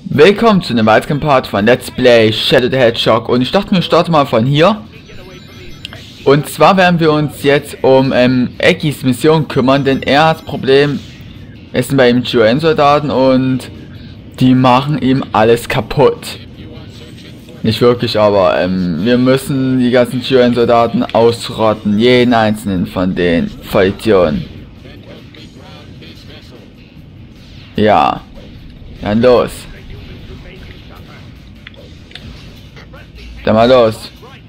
Willkommen zu einem weiteren Part von Let's Play Shadow the Hedgehog und ich dachte mir, starte mal von hier. Und zwar werden wir uns jetzt um Ekis Mission kümmern, denn er hat das Problem, es sind bei ihm UN-Soldaten und die machen ihm alles kaputt. Nicht wirklich, aber wir müssen die ganzen UN-Soldaten ausrotten, jeden einzelnen von den Vollidioten. Ja, dann los. Dann mal los.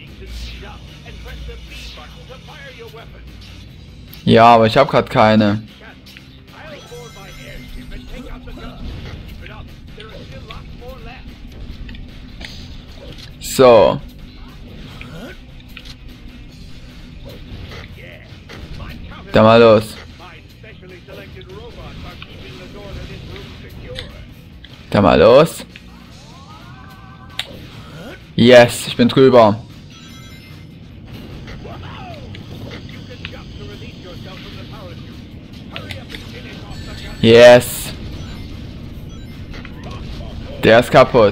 Ja, aber ich habe gerade keine. So. Dann mal los. Dann mal los. Yes, ich bin drüber. Yes. Der ist kaputt.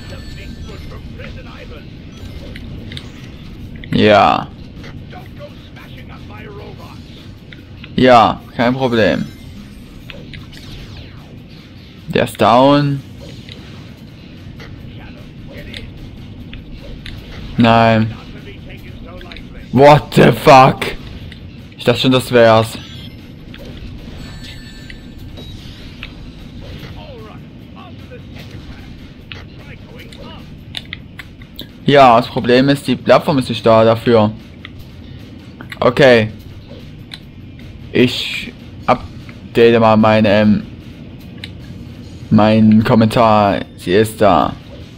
Ja. Ja, kein Problem. Der ist down. Nein. What the fuck? Ich dachte schon, das wär's. Ja, das Problem ist, die Plattform ist nicht da dafür. Okay. Ich update mal meinen Kommentar. Sie ist da.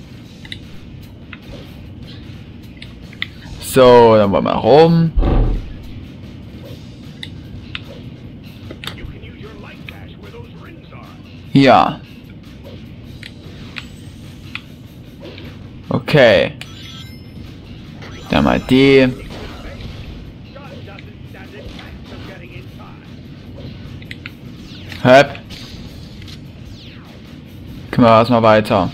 So, dann wollen wir rum. Ja. Okay. Dann mal die. Höp. Können wir erstmal weiter.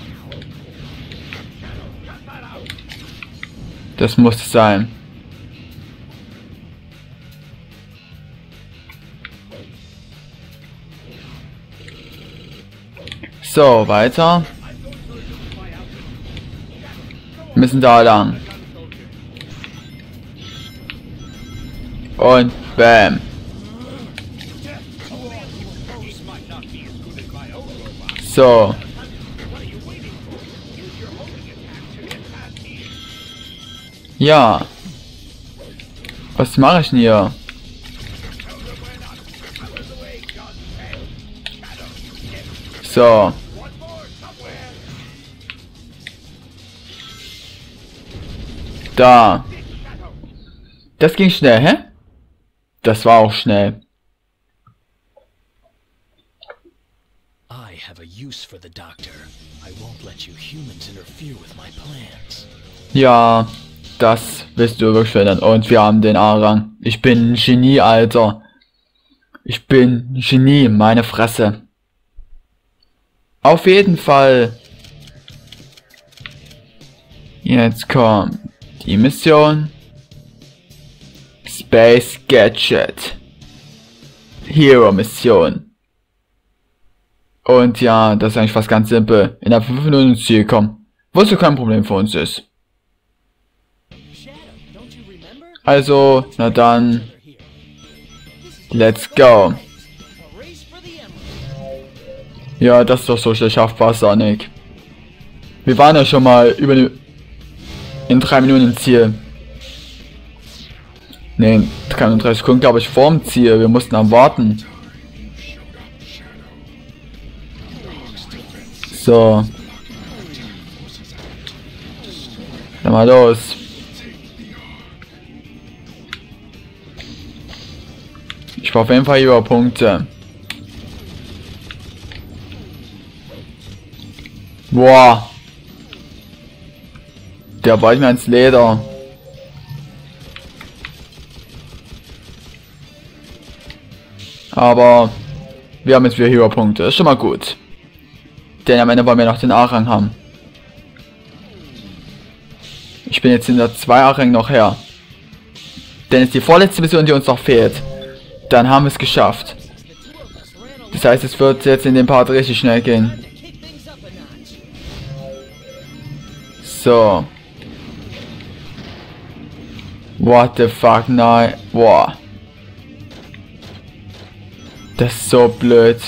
Das muss es sein. So, weiter. Wir müssen da lang. Und bam. So. Ja. Was mache ich denn hier? So. Da. Das ging schnell, hä? Das war auch schnell. I have a use for the doctor. I won't let you humans interfere with my plans. Ja, das willst du wirklich verändern. Und wir haben den A-Rang. Ich bin ein Genie, Alter. Ich bin ein Genie, meine Fresse. Auf jeden Fall. Jetzt kommt die Mission. Space Gadget. Hero Mission. Und ja, das ist eigentlich fast ganz simpel. Innerhalb 5 Minuten ins Ziel kommen. Was ja kein Problem für uns ist. Also, na dann. Let's go. Ja, das ist doch so schnell schaffbar, Sonic. Wir waren ja schon mal in 3 Minuten im Ziel. Ne, 33 Sekunden, glaube ich, vorm Ziel. Wir mussten am warten. So. Dann mal los. Ich brauche auf jeden Fall über Punkte. Boah. Der beißt mir ins Leder. Aber wir haben jetzt wieder Hero-Punkte. Ist schon mal gut. Denn am Ende wollen wir noch den A-Rang haben. Ich bin jetzt in der 2 A-Rang noch her. Denn es ist die vorletzte Mission, die uns noch fehlt. Dann haben wir es geschafft. Das heißt, es wird jetzt in dem Part richtig schnell gehen. So. What the fuck, nein. Boah. Das ist so blöd.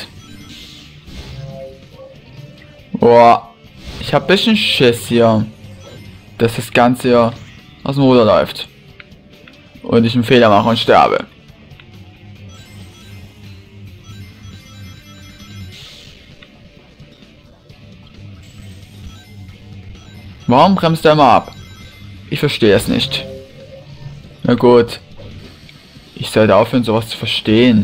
Boah. Ich hab ein bisschen Schiss hier. Dass das Ganze hier aus dem Ruder läuft. Und ich einen Fehler mache und sterbe. Warum bremst er immer ab? Ich verstehe es nicht. Na gut. Ich sollte aufhören, sowas zu verstehen.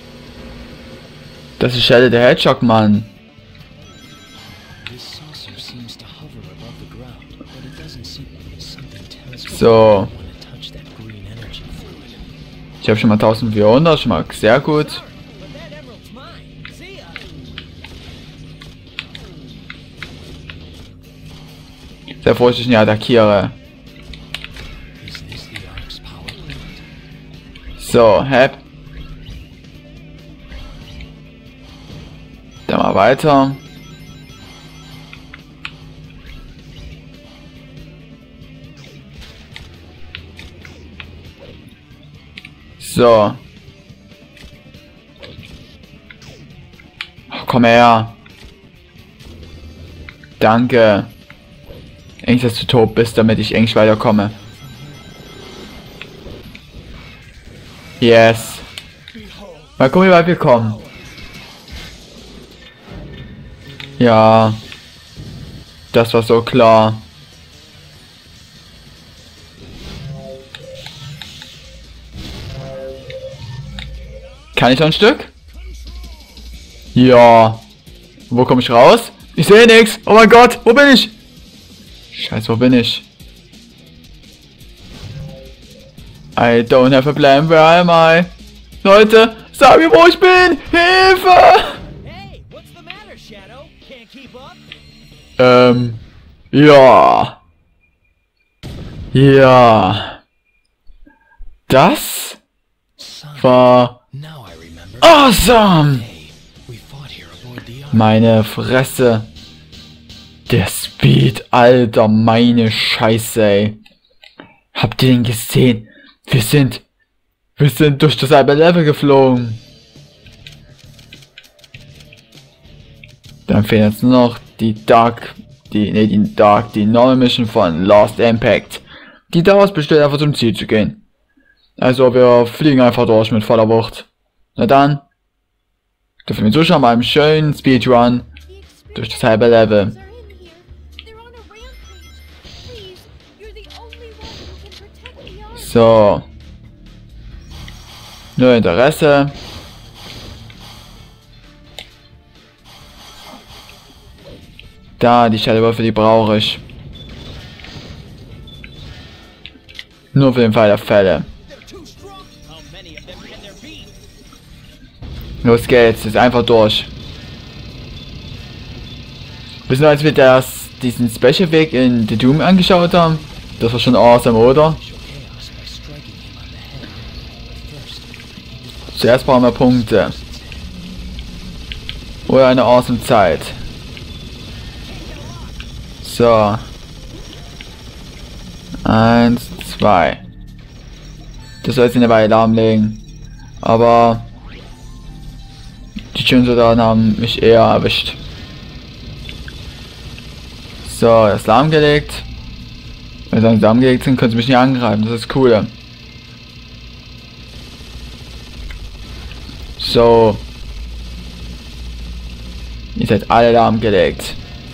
Das ist Shadow the Hedgehog, Mann. So. Ich habe schon mal 1400, schon mal sehr gut. Sehr froh, dass ich nicht attackiere. So, Dann mal weiter. So. Oh, komm her. Danke. Eigentlich, dass du tot bist, damit ich eigentlich weiterkomme. Yes. Mal gucken, wie weit wir kommen. Ja. Das war so klar. Kann ich noch ein Stück? Ja. Wo komme ich raus? Ich sehe nichts. Oh mein Gott, wo bin ich? Scheiße, wo bin ich? I don't have a plan, where am I? Leute, sag mir, wo ich bin! Hilfe! Hey, what's the matter, Shadow? Can't keep up? Ja. Ja. Das war awesome! Meine Fresse. Der Speed, Alter, meine Scheiße, ey. Habt ihr den gesehen? Wir sind durch das halbe Level geflogen. Dann fehlen jetzt nur noch die Normal Mission von Lost Impact. Die daraus besteht, einfach zum Ziel zu gehen. Also wir fliegen einfach durch mit voller Wucht. Na dann, dürfen wir zuschauen bei einem schönen Speedrun durch das halbe Level. So. Nur Interesse. Da, die Schallwürfe, die brauche ich. Nur für den Fall der Fälle. Los geht's, ist einfach durch. Wissen wir, als wir diesen Special-Weg in The Doom angeschaut haben? Das war schon awesome, oder? Zuerst brauchen wir Punkte. Oder eine awesome Zeit. So. 1, 2. Das soll jetzt eine Weile lahmlegen. Aber die schönen Soldaten haben mich eher erwischt. So, das lahmgelegt. Wenn sie lahmgelegt sind, können sie mich nicht angreifen. Das ist cool. So. Ihr seid alle lahmgelegt.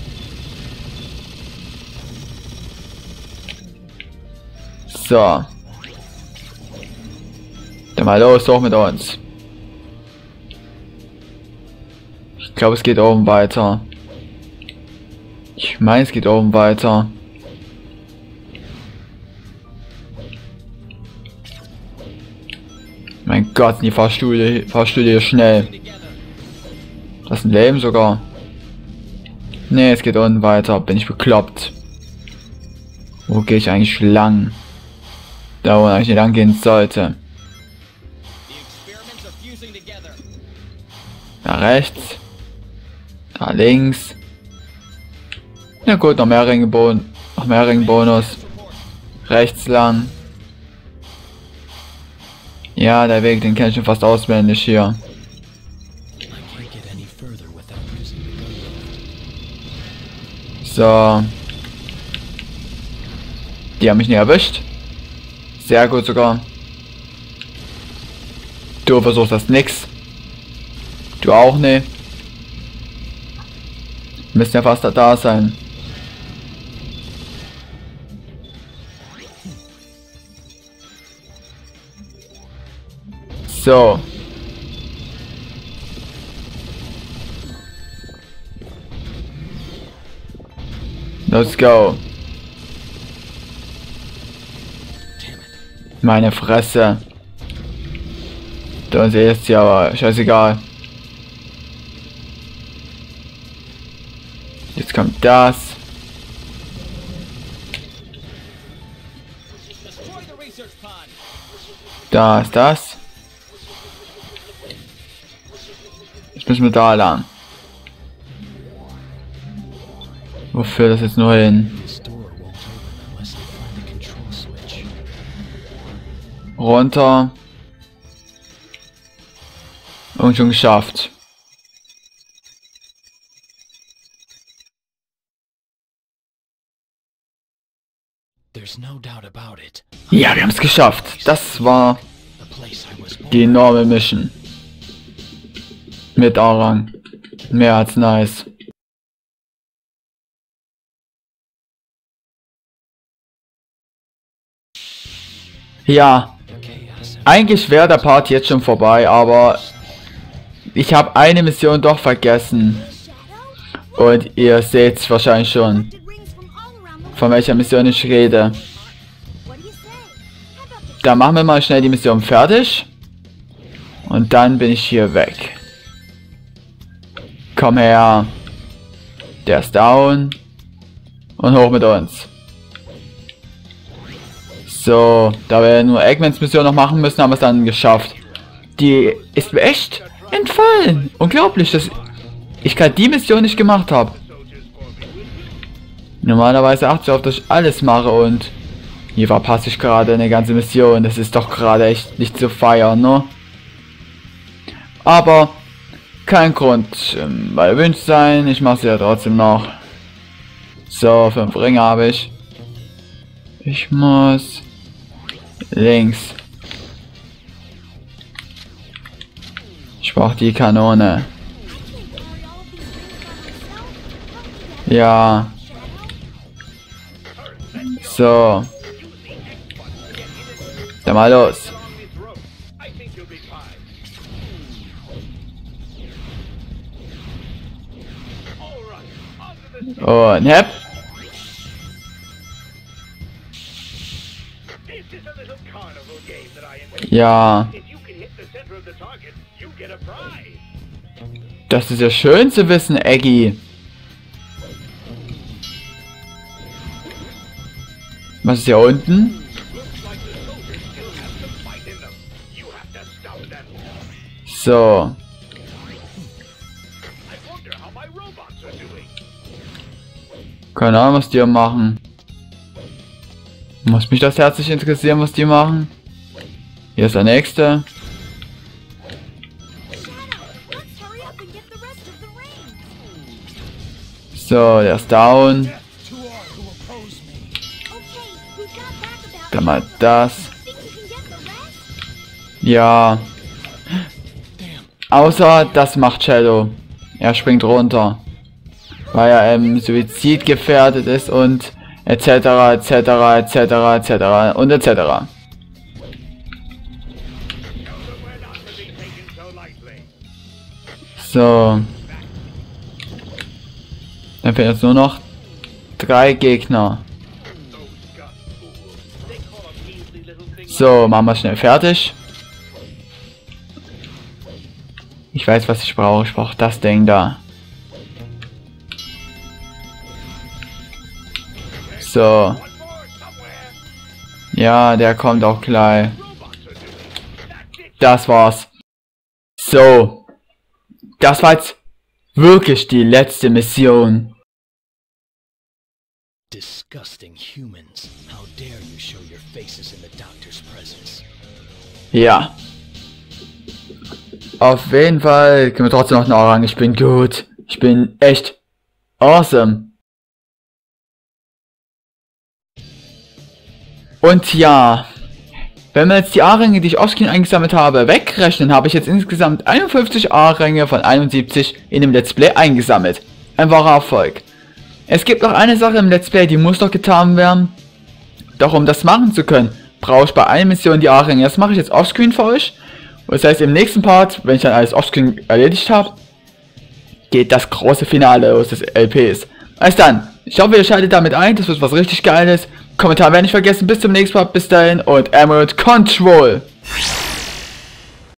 So. Dann mal los, hoch mit uns. Ich glaube, es geht oben weiter. Ich meine, es geht oben weiter. Mein Gott, die Fahrstühle hier schnell. Das ist ein Leben sogar. Ne, es geht unten weiter. Bin ich bekloppt. Wo gehe ich eigentlich lang? Da, wo ich lang gehen sollte. Da rechts. Da links. Ja gut, noch mehr Ringbonus. Rechts lang. Ja, der Weg, den kenne ich schon fast auswendig hier. So. Die haben mich nicht erwischt. Sehr gut sogar. Du versuchst das nix. Du auch nicht. Müssen ja fast da sein. So. Let's go. Meine Fresse. Da ist ja aber scheißegal. Jetzt kommt das. Da ist das. Jetzt müssen wir da lang. Wofür das jetzt nur hin? Runter. Und schon geschafft. Ja, wir haben es geschafft. Das war die enorme Mission. Mit A-Rang. Mehr als nice. Ja. Eigentlich wäre der Part jetzt schon vorbei, aber ich habe eine Mission doch vergessen. Und ihr seht es wahrscheinlich schon, von welcher Mission ich rede. Da machen wir mal schnell die Mission fertig. Und dann bin ich hier weg. Komm her. Der ist down. Und hoch mit uns. So, da wir nur Eggmans Mission noch machen müssen, haben wir es dann geschafft. Die ist mir echt entfallen. Unglaublich, dass ich gerade die Mission nicht gemacht habe. Normalerweise achte ich auf, dass ich alles mache und hier verpasse ich gerade eine ganze Mission. Das ist doch gerade echt nicht zu feiern, ne? Aber kein Grund, mal erwünscht sein. Ich mache sie ja trotzdem noch. So, 5 Ringe habe ich. Ich muss links. Ich brauche die Kanone. Ja. So. Dann mal los. Und hepp. Ja. Das ist ja schön zu wissen, Eggy. Was ist hier unten? So. Keine Ahnung, was die hier machen. Muss mich das herzlich interessieren, was die machen. Hier ist der nächste. So, der ist down. Dann mal das. Ja. Außer das macht Shadow. Er springt runter. Weil er Suizid gefährdet ist und etc. etc. etc. etc. und etc. So. Dann fehlen jetzt nur noch 3 Gegner. So, machen wir schnell fertig. Ich weiß, was ich brauche. Ich brauche das Ding da. So. Ja, der kommt auch gleich. Das war's. So. Das war jetzt wirklich die letzte Mission. Disgusting humans. How dare you show your faces in the doctor's presence? Ja. Auf jeden Fall können wir trotzdem noch eine Orange. Ich bin gut. Ich bin echt awesome. Und ja, wenn wir jetzt die A-Ränge, die ich offscreen eingesammelt habe, wegrechnen, habe ich jetzt insgesamt 51 A-Ränge von 71 in dem Let's Play eingesammelt. Ein wahrer Erfolg. Es gibt noch eine Sache im Let's Play, die muss noch getan werden. Doch um das machen zu können, brauche ich bei einer Mission die A-Ränge. Das mache ich jetzt offscreen für euch. Und das heißt, im nächsten Part, wenn ich dann alles offscreen erledigt habe, geht das große Finale los des LPs. Also dann, ich hoffe, ihr schaltet damit ein, das wird was richtig Geiles. Kommentar werden nicht vergessen, bis zum nächsten Mal, bis dahin und Emerald Control!